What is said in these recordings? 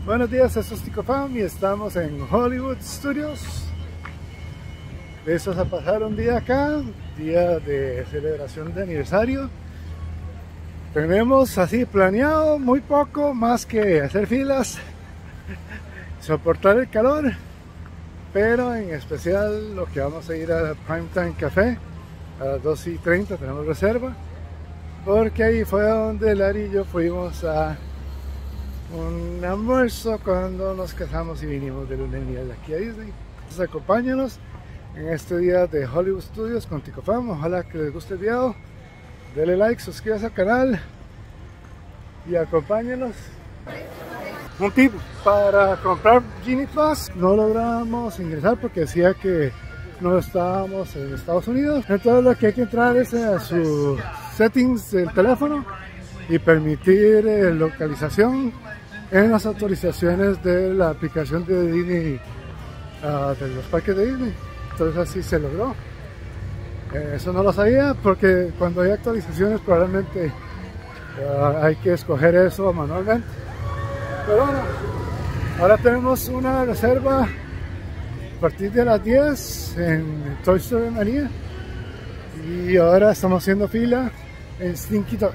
Buenos días, esto es TicoFam y estamos en Hollywood Studios. Listos a pasar un día acá, día de celebración de aniversario. Tenemos así planeado muy poco más que hacer filas, soportar el calor, pero en especial lo que vamos a ir a Primetime Café a las 2:30 tenemos reserva, porque ahí fue donde Larry y yo fuimos a un almuerzo cuando nos casamos y vinimos de luna de miel aquí a Disney. Entonces acompáñanos en este día de Hollywood Studios con TicoFam. Ojalá que les guste el video, denle like, suscríbase al canal y acompáñenos. Un tip: para comprar Genie Plus no logramos ingresar porque decía que no estábamos en Estados Unidos. Entonces lo que hay que entrar es a sus settings del teléfono y permitir localización en las autorizaciones de la aplicación de Disney, de los parques de Disney. Entonces así se logró. Eso no lo sabía porque cuando hay actualizaciones probablemente hay que escoger eso manualmente. Pero bueno, ahora tenemos una reserva a partir de las 10 en Toy Story Mania y ahora estamos haciendo fila en Slinky Dog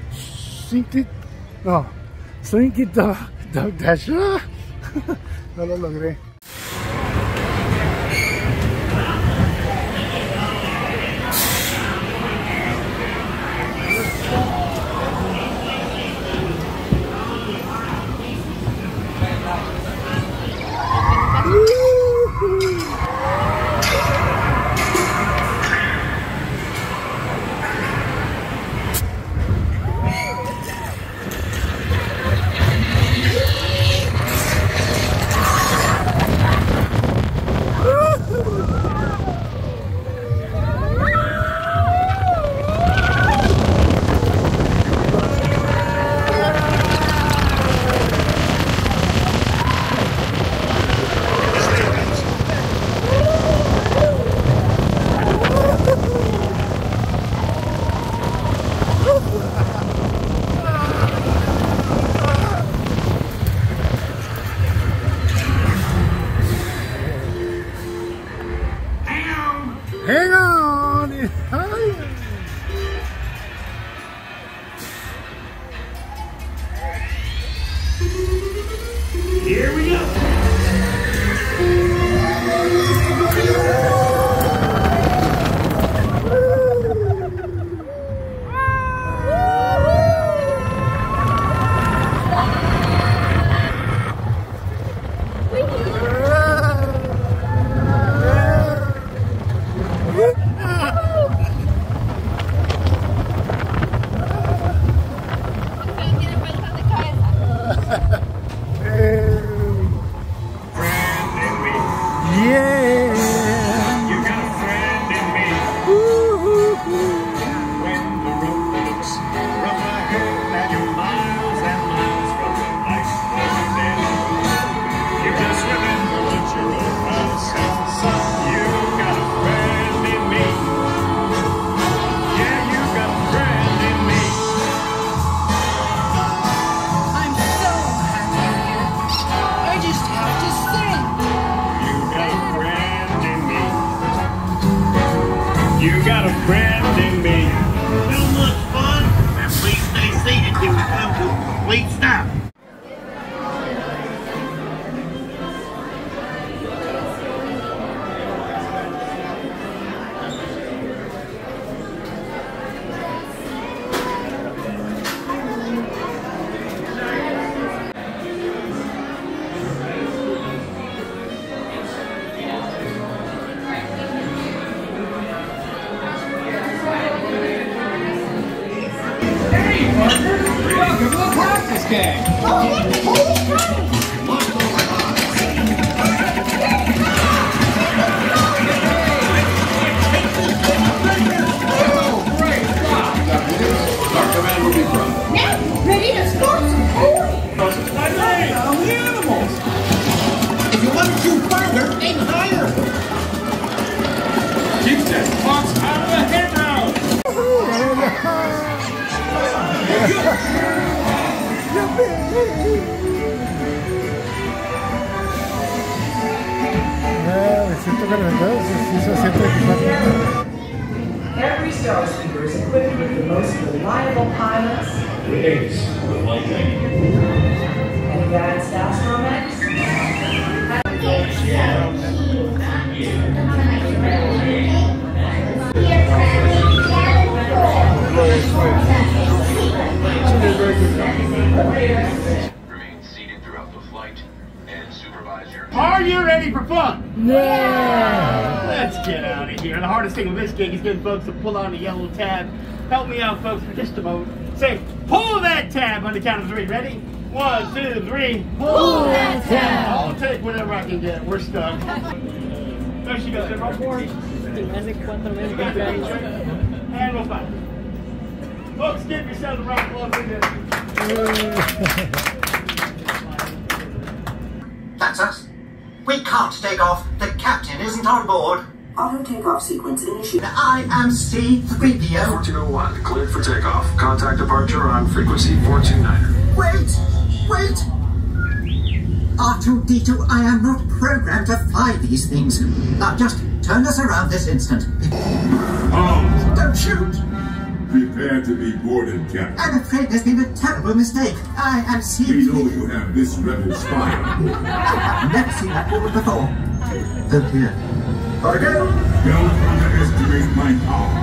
Dash. No lo logré. Hang on! Here we go! You got a friend in me. Too much fun? And please stay seated till we come to a complete stop. Welcome to the practice game. Great job, our command will be from. Now, ready to start some boarding. My name, I'm the animals. If you want to shoot further, aim higher. Keep that fox out of the head round. siento cargado, sí se siente equipado. Every Star Speeder is equipped with the most reliable pilots, advanced astromechs, Remain seated throughout the flight and supervise your... Are you ready for fun? Yeah! Let's get out of here. The hardest thing with this gig is getting folks to pull on the yellow tab. Help me out, folks, for just a moment. Say, pull that tab on the count of 3. Ready? 1, 2, 3. Pull that tab. I'll take whatever I can get. We're stuck. There she goes. And we'll fight. Folks, give yourselves a round of applause. That's us. We can't take off. The captain isn't on board. auto takeoff sequence initiated. I am C-3PO. 1401, cleared for takeoff. Contact departure on frequency 429er. Wait! R2-D2, I am not programmed to fly these things. Now just turn us around this instant. Don't shoot! Prepare to be boarded, Captain. I'm afraid there's been a terrible mistake. I am We know C-3PO. you have this rebel spy on board. Never seen that woman before. Look here. Gotta go. Don't underestimate my power.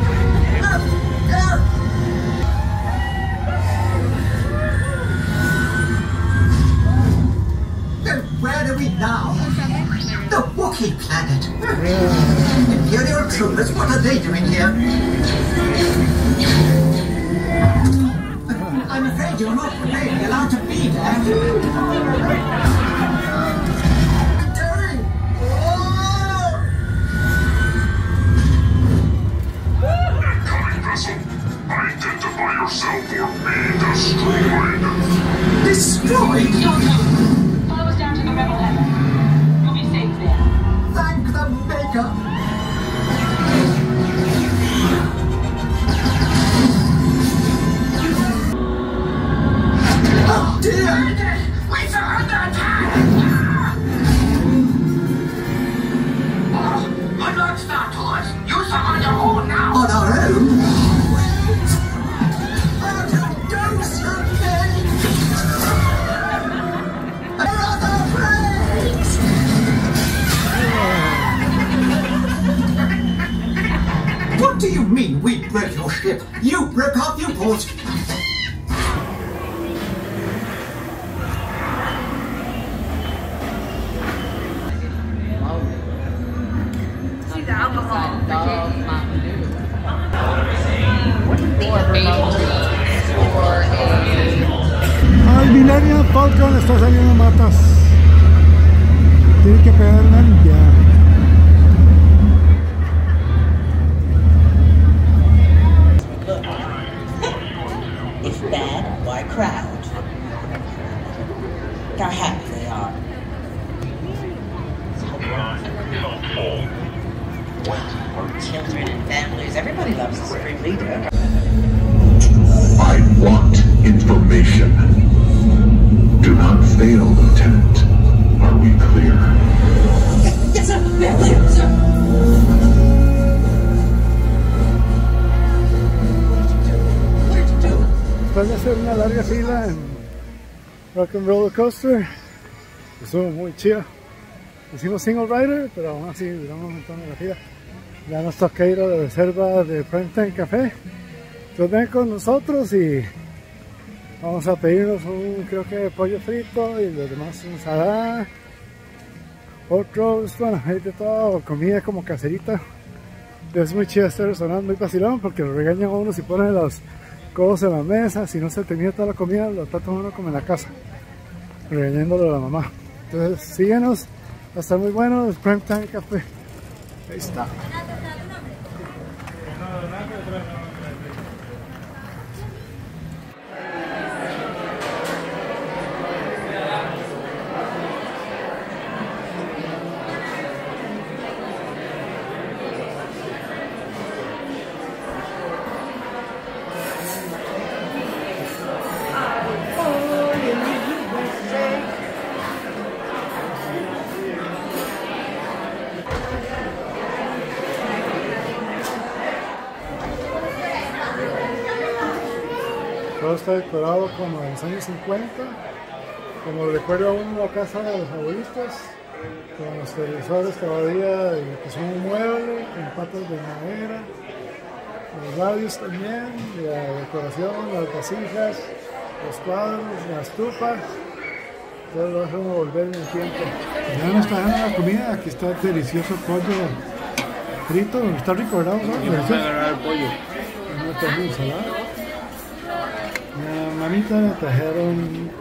Then where are we now? The Wookiee planet. Imperial troopers, what are they doing here? I'm afraid you're not really allowed to be there. Terry! Incoming vessel. Identify yourself or be destroyed. Destroyed? Follow us down to the rebel heaven. You'll be safe there. Thank the Maker. Oh dear! We are under attack! Unlock Star Tours. Use them on your own now. On our own? How to do something! Brother Franks! What do you mean we broke your ship? You broke our viewport! Al Millennium Falcon está saliendo matas. Tiene que pegar una limpiada. If bad, why crowd? Look how happy they are. Children and families, everybody loves a supreme leader. I want information. Do not fail, Lieutenant. Are we clear? Yes, sir. Yes, sir. Después de hacer una larga fila en Rock and Roller Coaster, estuvo muy chido. Hicimos single rider, pero aún así duramos un montón de la fila. Ya nos toca ir a la reserva de Primetime Café. Entonces ven con nosotros y vamos a pedirnos un, creo que pollo frito y los demás ensalada, otros, bueno, hay de todo, comida como caserita. Es muy chido este restaurante, muy vacilón porque lo regañan a uno si ponen los codos en la mesa, si no se termina toda la comida, lo trata uno como en la casa, regañándolo a la mamá. Entonces síguenos, va a estar muy bueno el Primetime Café. Ahí está. todo está decorado como en los años 50, como lo recuerda uno la casa de los abuelitos, con los televisores todavía que son un mueble, con patas de madera, los radios también, la decoración, las vasijas, los cuadros, la estufa, todo lo dejan volver en el tiempo. Ya nos trajeron la comida, aquí está el delicioso pollo frito, está rico, ¿verdad? Aquí vamos a agarrar el pollo. Una torta ensalada. Mi mamita me trajeron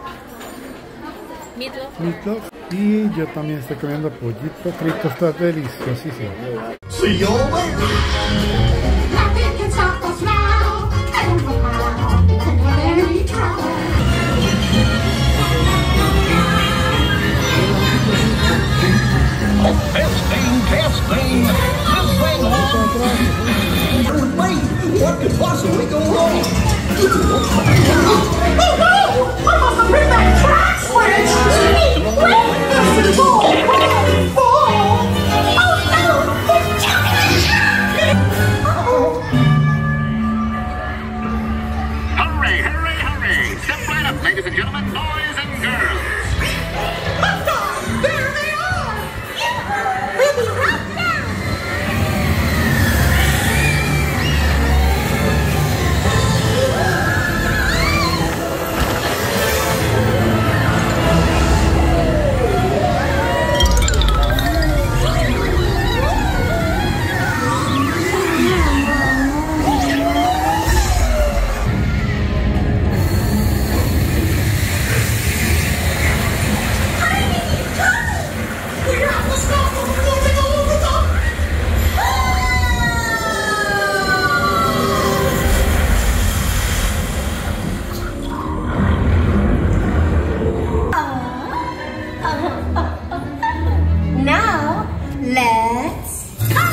meatloaf y yo también estoy comiendo pollito frito, está deliciosísimo. See you later. Nothing can stop us now. I don't know how. Whenever you try. Testing. Wait, what could possibly go wrong? Oh no! I must have hit that track switch! Wait! Fall! Oh no! Hurry, hurry, hurry! Step right up, ladies and gentlemen, boys and girls! There they are! We'll be right down! Now, let's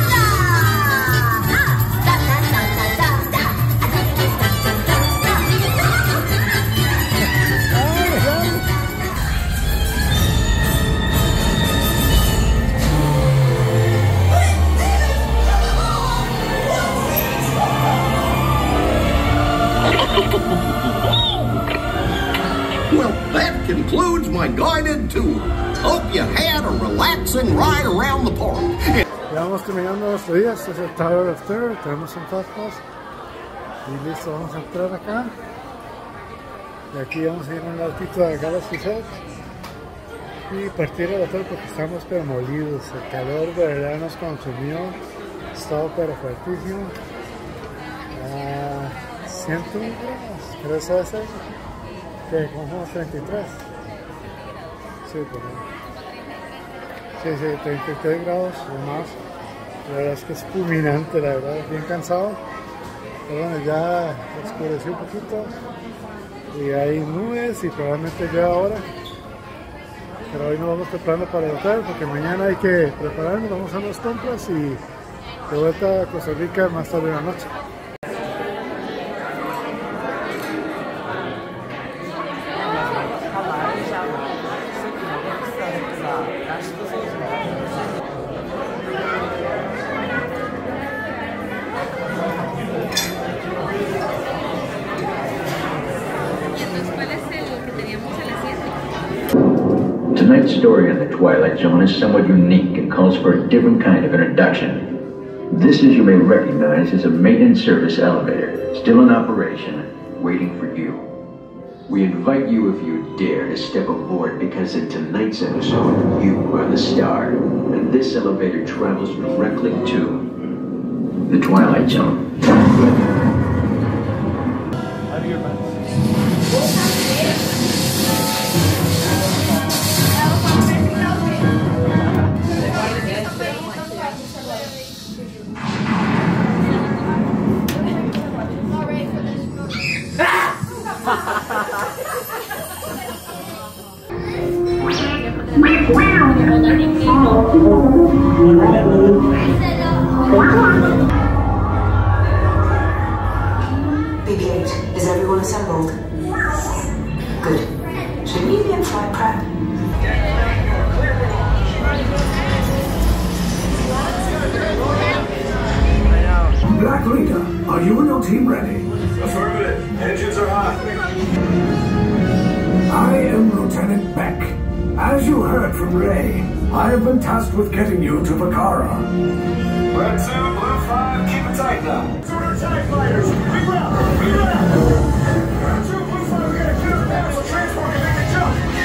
Well, that concludes my guided tour. Hope you had a relaxing ride around the park. Ya vamos terminando nuestro día, este es el Tower of Terror, tenemos un fast pass y listo, vamos a entrar acá. Y aquí vamos a ir a un autito de Galaxy's Edge y partir al hotel porque estamos pero molidos, el calor de verdad nos consumió, estaba pero fuertísimo. 101 grados, creo que eso es que como 33. Sí, pues, sí, 33 grados o más. La verdad es que es fulminante, la verdad, bien cansado. Pero bueno, ya oscureció un poquito y hay nubes y probablemente ya ahora. Pero hoy nos vamos preparando para el hotel porque mañana hay que prepararnos, vamos a las compras y de vuelta a Costa Rica más tarde en la noche. Tonight's story on the Twilight Zone is somewhat unique and calls for a different kind of introduction. This, as you may recognize, is a maintenance service elevator, still in operation, waiting for you. We invite you, if you dare, to step aboard because in tonight's episode, you are the star, and this elevator travels directly to the Twilight Zone. BB-8, is everyone assembled? Good. Should we be in flight prep? Black Leader, are you and your team ready? Affirmative. Engines are hot. As you heard from Ray, I have been tasked with getting you to Vakara. Red 2, Blue 5, keep it tight now. We're TIE fighters! We will! We will! Red 2, Blue 5, we're gonna clear the path so transport can make a jump!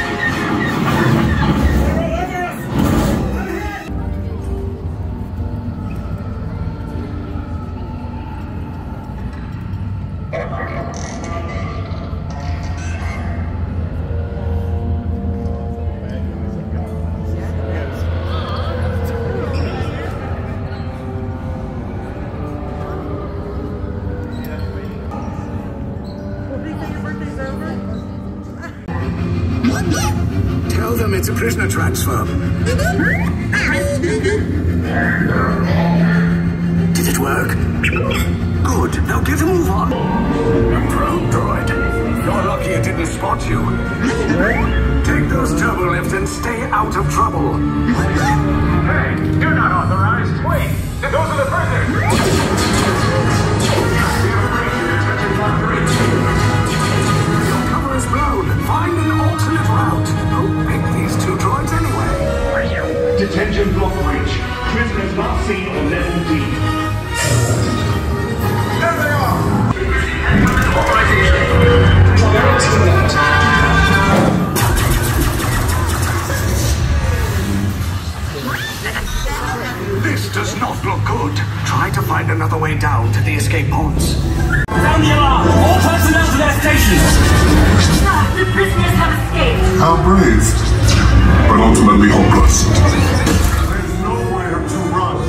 Tell them it's a prisoner transfer. Did it work? Good. Now get a move on. Improved droid. You're lucky it didn't spot you. Take those turbo lifts and stay out of trouble. Hey, you're not authorized. Wait, those are the prisoners. Your cover is blown. Find an alternate route. Who picked these two droids anyway? Detention block breach. Prisoners not seen on level D. There they are! This does not look good. Try to find another way down to the escape pods. Sound the alarm! All personnel to their stations! The prisoners have escaped. How brave, but ultimately hopeless. There's nowhere to run.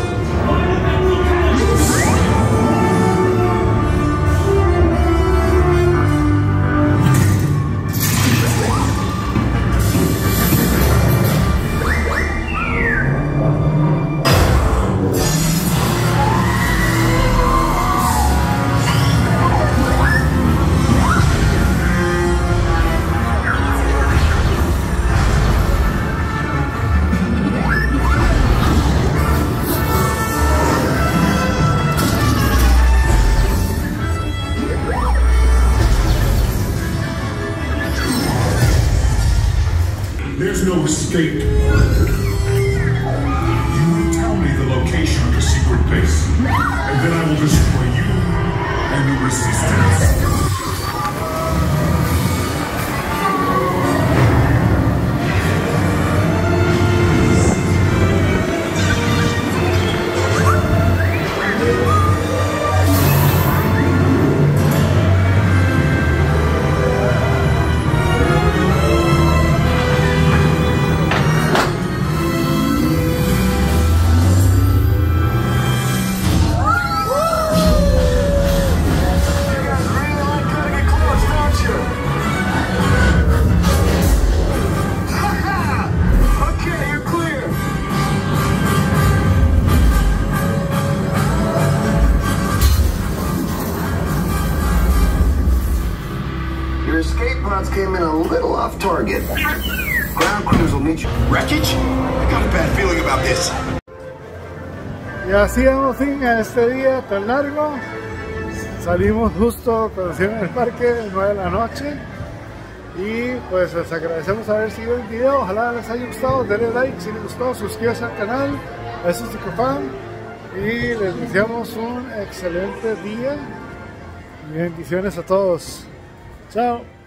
There's no escape. You will tell me the location of the secret base, and then I will destroy you and the Resistance. Came in a little off target. Ground crews will meet you. Wreckage? I got a bad feeling about this. Y así damos fin a este día tan largo. Salimos justo cuando se el parque, 9 de la noche. Y pues les agradecemos haber seguido el video. Ojalá les haya gustado. Denle like si les gustó. Suscríbanse al canal. Eso es Ticofan. Y les deseamos un excelente día. Y bendiciones a todos. Chao.